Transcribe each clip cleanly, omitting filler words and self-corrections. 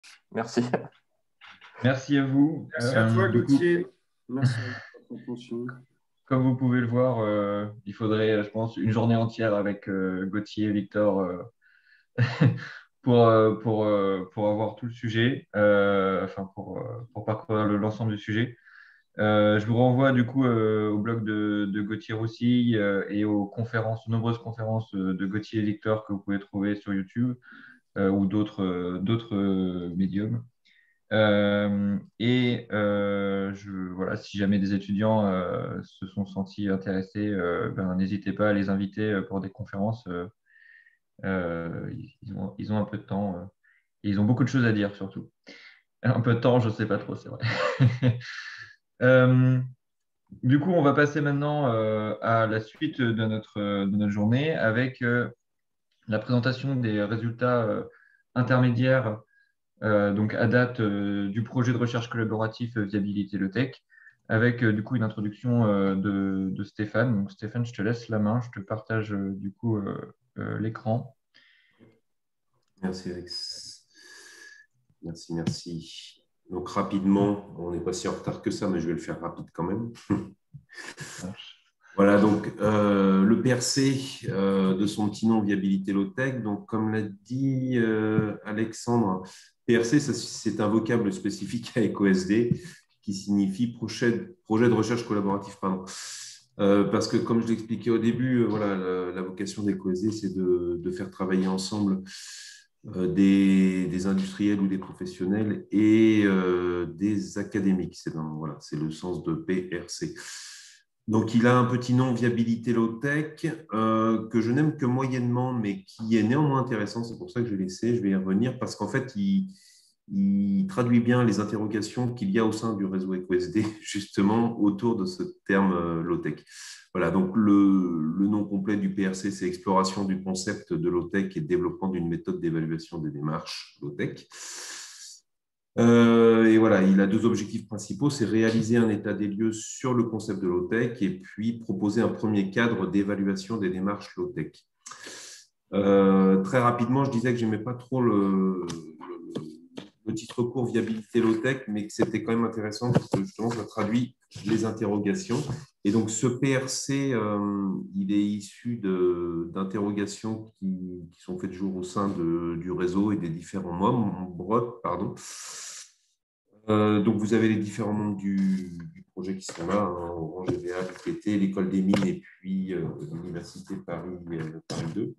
Merci. Merci à vous. Merci à toi, Du coup, Gauthier. Merci à vous pour votre attention. comme vous pouvez le voir, il faudrait, je pense, une journée entière avec Gauthier et Victor pour avoir tout le sujet, pour parcourir l'ensemble du sujet. Je vous renvoie du coup au blog de Gauthier Roussy et aux conférences, nombreuses conférences de Gauthier et Victor que vous pouvez trouver sur YouTube ou d'autres médiums. Voilà, si jamais des étudiants se sont sentis intéressés, n'hésitez pas à les inviter pour des conférences. Ils ont un peu de temps et ils ont beaucoup de choses à dire surtout. Un peu de temps, je ne sais pas trop, c'est vrai. Euh, du coup, on va passer maintenant à la suite de notre journée avec la présentation des résultats intermédiaires donc à date du projet de recherche collaboratif Viabilité Le Tech, avec du coup une introduction de Stéphane. Donc Stéphane, je te laisse la main, je te partage du coup l'écran. Merci, Alex. Merci, merci. Donc, rapidement, on n'est pas si en retard que ça, mais je vais le faire rapide quand même. Voilà, donc le PRC de son petit nom Viabilité Low-Tech. Donc, comme l'a dit Alexandre, PRC, c'est un vocable spécifique à EcoSD qui signifie projet de recherche collaboratif. Pardon. Parce que, comme je l'expliquais au début, voilà, la vocation d'EcoSD, c'est de faire travailler ensemble des industriels ou des professionnels et des académiques. Voilà, c'est le sens de PRC. Donc, il a un petit nom Viabilité Low-Tech que je n'aime que moyennement, mais qui est néanmoins intéressant. C'est pour ça que je vais laisser. Je vais y revenir parce qu'en fait, il traduit bien les interrogations qu'il y a au sein du réseau EcoSD, justement, autour de ce terme low-tech. Voilà, donc le nom complet du PRC, c'est Exploration du concept de low-tech et développement d'une méthode d'évaluation des démarches low-tech. Et voilà, il a deux objectifs principaux, c'est réaliser un état des lieux sur le concept de low-tech et puis proposer un premier cadre d'évaluation des démarches low-tech. Très rapidement, je disais que je n'aimais pas trop le titre court Viabilité Low-Tech, mais que c'était quand même intéressant parce que justement, ça traduit les interrogations. Et donc, ce PRC, il est issu d'interrogations qui sont faites jour au sein du réseau et des différents membres. Pardon. Donc, vous avez les différents membres du projet qui sont là, hein, Orange, EVA, l'IPT, l'École des mines et puis l'Université Paris 2.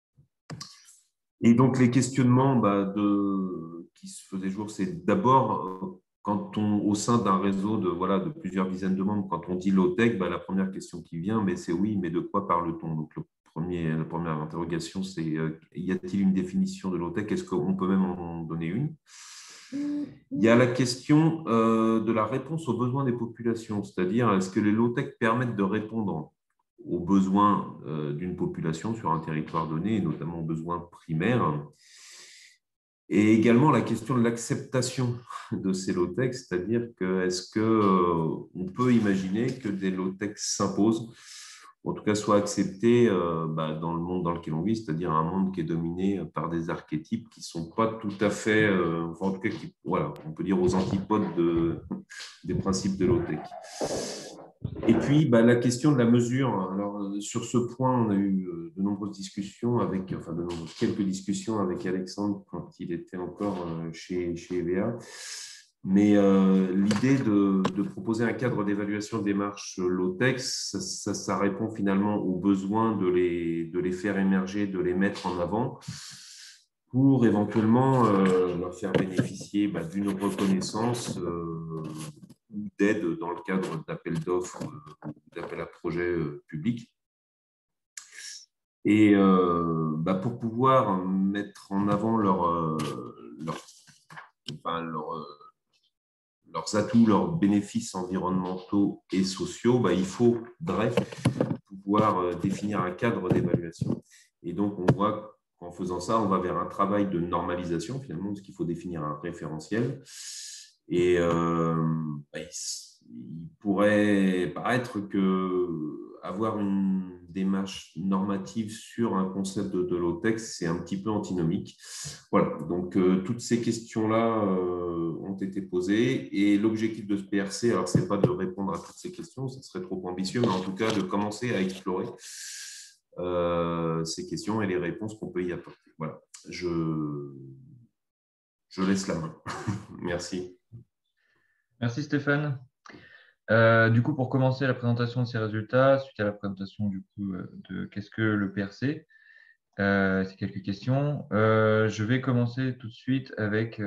Et donc, les questionnements qui se faisaient jour, c'est d'abord, au sein d'un réseau de plusieurs dizaines de membres, quand on dit low-tech, la première question qui vient, c'est oui, mais de quoi parle-t-on? Donc, la première interrogation, c'est y a-t-il une définition de low-tech? Est-ce qu'on peut même en donner une? Il y a la question de la réponse aux besoins des populations, c'est-à-dire est-ce que les low-tech permettent de répondre aux besoins d'une population sur un territoire donné, et notamment aux besoins primaires. Et également la question de l'acceptation de ces low-tech, c'est-à-dire que est-ce qu'on peut imaginer que des low-tech s'imposent, ou en tout cas soient acceptés dans le monde dans lequel on vit, c'est-à-dire un monde qui est dominé par des archétypes qui ne sont pas tout à fait, en tout cas, voilà, on peut dire aux antipodes des principes de low-tech. Et puis, la question de la mesure. Alors, sur ce point, on a eu de nombreuses discussions quelques discussions avec Alexandre quand il était encore chez EVA. Mais l'idée de proposer un cadre d'évaluation de démarche low-tech, ça répond finalement au besoin de les faire émerger, de les mettre en avant pour éventuellement leur faire bénéficier d'une reconnaissance d'aide dans le cadre d'appels d'offres, d'appels à projets publics. Et pour pouvoir mettre en avant leurs atouts, leurs bénéfices environnementaux et sociaux, il faudrait pouvoir définir un cadre d'évaluation. Et donc, on voit qu'en faisant ça, on va vers un travail de normalisation, finalement, parce qu'il faut définir un référentiel. Et il pourrait paraître que avoir une démarche normative sur un concept de low-tech, c'est un petit peu antinomique. Voilà, donc toutes ces questions-là ont été posées et l'objectif de ce PRC, alors ce n'est pas de répondre à toutes ces questions, ce serait trop ambitieux, mais en tout cas de commencer à explorer ces questions et les réponses qu'on peut y apporter. Voilà, je laisse la main. Merci. Merci Stéphane. Du coup, pour commencer la présentation de ces résultats, suite à la présentation du coup, de qu'est-ce que le PRC, c'est quelques questions. Je vais commencer tout de suite avec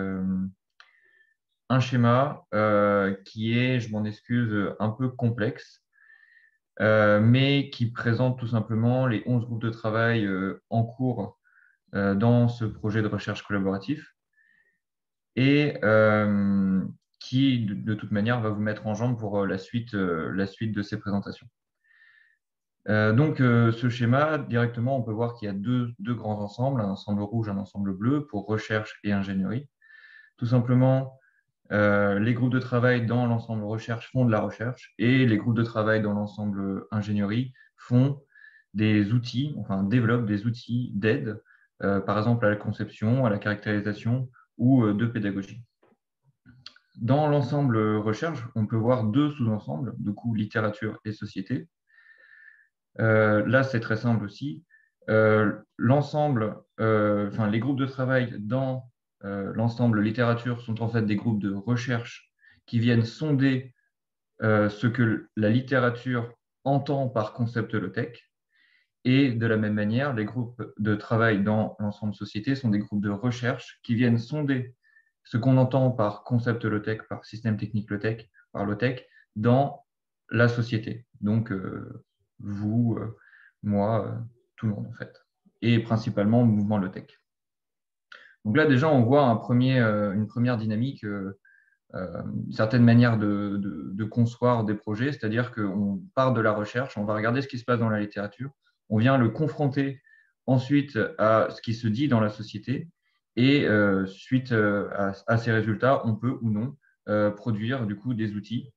un schéma qui est, je m'en excuse, un peu complexe, mais qui présente tout simplement les 11 groupes de travail en cours dans ce projet de recherche collaboratif et qui, de toute manière, va vous mettre en jambe pour la suite de ces présentations. Donc, ce schéma, directement, on peut voir qu'il y a deux grands ensembles, un ensemble rouge, un ensemble bleu, pour recherche et ingénierie. Tout simplement, les groupes de travail dans l'ensemble recherche font de la recherche et les groupes de travail dans l'ensemble ingénierie font des outils, enfin développent des outils d'aide, par exemple à la conception, à la caractérisation ou de pédagogie. Dans l'ensemble recherche, on peut voir deux sous-ensembles, du coup littérature et société. Là, c'est très simple aussi. L'ensemble, les groupes de travail dans l'ensemble littérature sont en fait des groupes de recherche qui viennent sonder ce que la littérature entend par concept low-tech. Et de la même manière, les groupes de travail dans l'ensemble société sont des groupes de recherche qui viennent sonder ce qu'on entend par concept low-tech, par système technique low-tech, par low-tech, dans la société. Donc, vous, moi, tout le monde en fait. Et principalement le mouvement low-tech. Donc là, déjà, on voit une première dynamique, une certaine manière de concevoir des projets, c'est-à-dire qu'on part de la recherche, on va regarder ce qui se passe dans la littérature, on vient le confronter ensuite à ce qui se dit dans la société, et suite à ces résultats, on peut ou non produire du coup des outils,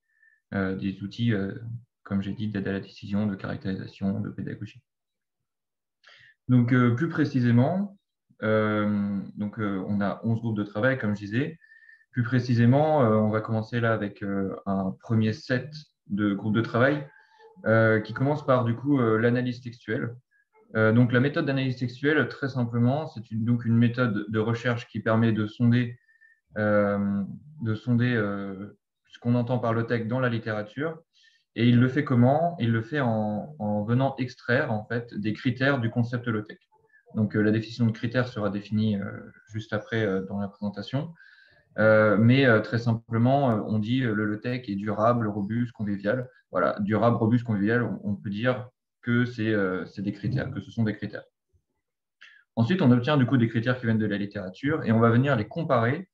comme j'ai dit, d'aide à la décision, de caractérisation, de pédagogie. Donc, plus précisément, on a 11 groupes de travail, comme je disais. Plus précisément, on va commencer là avec un premier set de groupes de travail qui commence par du coup l'analyse textuelle. Donc, la méthode d'analyse textuelle, très simplement, c'est donc une méthode de recherche qui permet de sonder ce qu'on entend par le texte dans la littérature. Et il le fait comment? Il le fait en venant extraire en fait des critères du concept low-tech. Donc la définition de critères sera définie juste après dans la présentation. Mais très simplement, on dit le low-tech est durable, robuste, convivial. Voilà, durable, robuste, convivial, on peut dire que c'est des critères, que ce sont des critères. Ensuite, on obtient du coup des critères qui viennent de la littérature et on va venir les comparer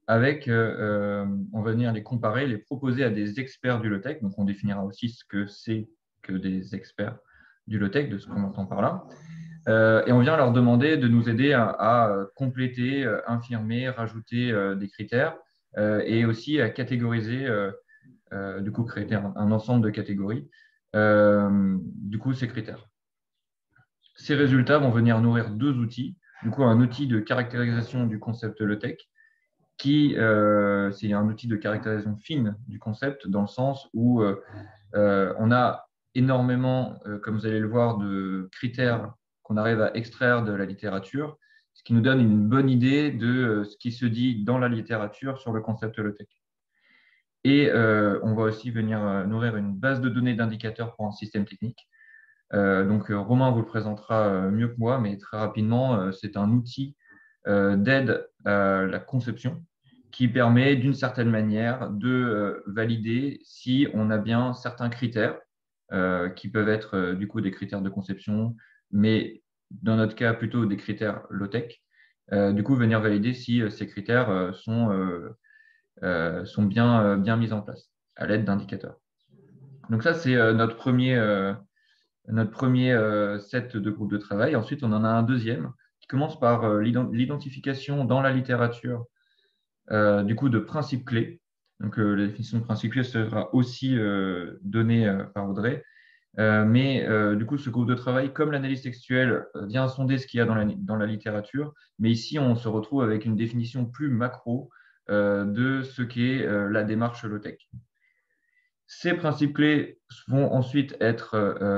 les proposer à des experts du low-tech. Donc, on définira aussi ce que c'est que des experts du low-tech, de ce qu'on entend par là. Et on vient leur demander de nous aider à compléter, infirmer, rajouter des critères et aussi à catégoriser, du coup, créer un ensemble de catégories, du coup, ces critères. Ces résultats vont venir nourrir deux outils. Du coup, un outil de caractérisation du concept low-tech c'est un outil de caractérisation fine du concept dans le sens où on a énormément, comme vous allez le voir, de critères qu'on arrive à extraire de la littérature, ce qui nous donne une bonne idée de ce qui se dit dans la littérature sur le concept low-tech. Et on va aussi venir nourrir une base de données d'indicateurs pour un système technique. Donc, Romain vous le présentera mieux que moi, mais très rapidement, c'est un outil d'aide à la conception qui permet d'une certaine manière de valider si on a bien certains critères qui peuvent être du coup des critères de conception, mais dans notre cas plutôt des critères low-tech. Du coup, venir valider si ces critères sont bien mis en place à l'aide d'indicateurs. Donc ça, c'est notre premier set de groupes de travail. Ensuite, on en a un deuxième qui commence par l'identification dans la littérature du coup de principes clés. Donc, la définition de principe clé sera aussi donnée par Audrey. Mais du coup, ce groupe de travail, comme l'analyse textuelle, vient sonder ce qu'il y a dans la littérature. Mais ici, on se retrouve avec une définition plus macro de ce qu'est la démarche low-tech. Ces principes clés vont ensuite être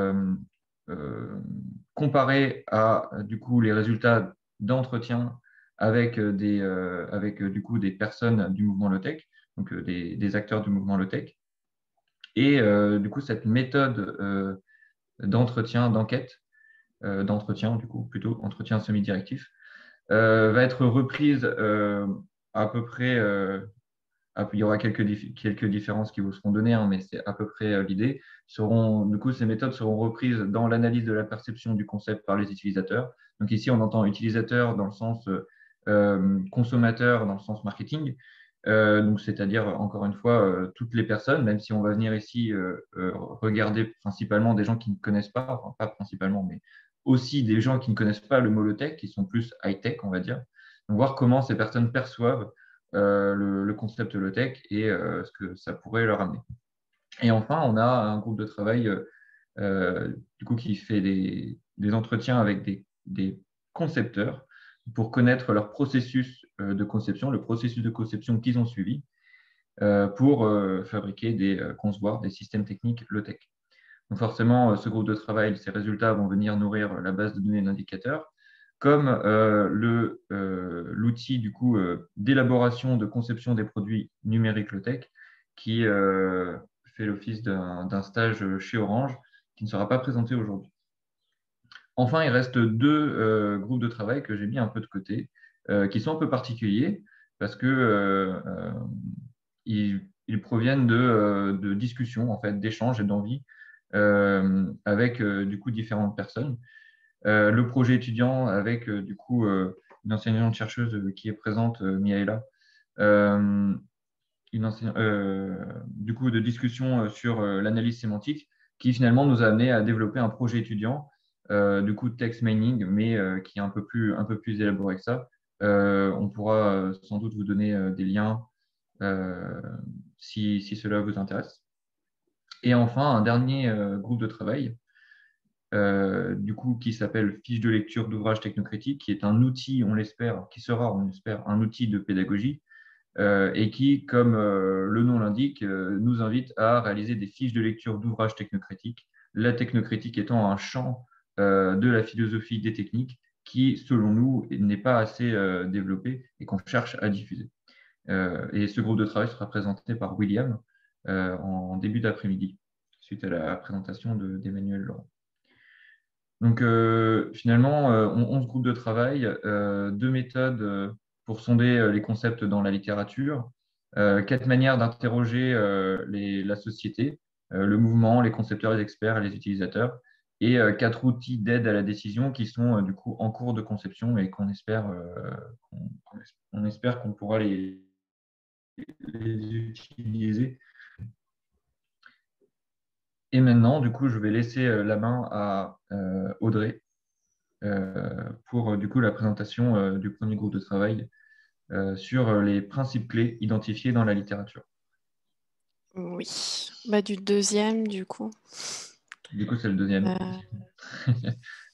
comparés à du coup, les résultats d'entretien avec, du coup, des personnes du mouvement low-tech, donc des acteurs du mouvement low-tech. Et du coup, cette méthode d'entretien, d'enquête, d'entretien, du coup, plutôt entretien semi-directif, va être reprise à peu près. Il y aura quelques différences qui vous seront données, hein, mais c'est à peu près l'idée. Du coup, ces méthodes seront reprises dans l'analyse de la perception du concept par les utilisateurs. Donc ici, on entend utilisateur dans le sens consommateur, dans le sens marketing. Donc, c'est-à-dire, encore une fois, toutes les personnes, même si on va venir ici regarder principalement des gens qui ne connaissent pas, enfin, pas principalement, mais aussi des gens qui ne connaissent pas le mot low-tech, qui sont plus high-tech, on va dire. Donc, voir comment ces personnes perçoivent le concept low-tech et ce que ça pourrait leur amener. Et enfin, on a un groupe de travail du coup, qui fait des entretiens avec des concepteurs pour connaître leur processus de conception, le processus de conception qu'ils ont suivi pour fabriquer concevoir des systèmes techniques low-tech. Donc forcément, ce groupe de travail, ces résultats vont venir nourrir la base de données d'indicateurs, comme l'outil du coup d'élaboration de conception des produits numériques low-tech, qui fait l'office d'un stage chez Orange, qui ne sera pas présenté aujourd'hui. Enfin, il reste deux groupes de travail que j'ai mis un peu de côté, qui sont un peu particuliers, parce que ils proviennent de discussions, en fait, d'échanges et d'envie avec du coup différentes personnes. Le projet étudiant avec du coup une enseignante chercheuse qui est présente, Miaela, du coup de discussion sur l'analyse sémantique qui finalement nous a amené à développer un projet étudiant du coup de text mining, mais qui est un peu plus élaboré que ça. On pourra sans doute vous donner des liens si cela vous intéresse. Et enfin, un dernier groupe de travail du coup, qui s'appelle Fiche de lecture d'ouvrages technocritiques, qui est un outil, on l'espère, qui sera, on espère, un outil de pédagogie et qui, comme le nom l'indique, nous invite à réaliser des fiches de lecture d'ouvrages technocritiques. La technocritique étant un champ de la philosophie des techniques qui, selon nous, n'est pas assez développé et qu'on cherche à diffuser. Et ce groupe de travail sera présenté par William en début d'après-midi, suite à la présentation d'Emmanuel Laurent. Donc, finalement, 11 groupes de travail, deux méthodes pour sonder les concepts dans la littérature, quatre manières d'interroger la société, le mouvement, les concepteurs, les experts et les utilisateurs, et quatre outils d'aide à la décision qui sont du coup en cours de conception et qu'on espère qu'on pourra les utiliser. Et maintenant, du coup, je vais laisser la main à Audrey pour du coup la présentation du premier groupe de travail sur les principes clés identifiés dans la littérature. Oui, du deuxième, du coup. Du coup, c'est le deuxième.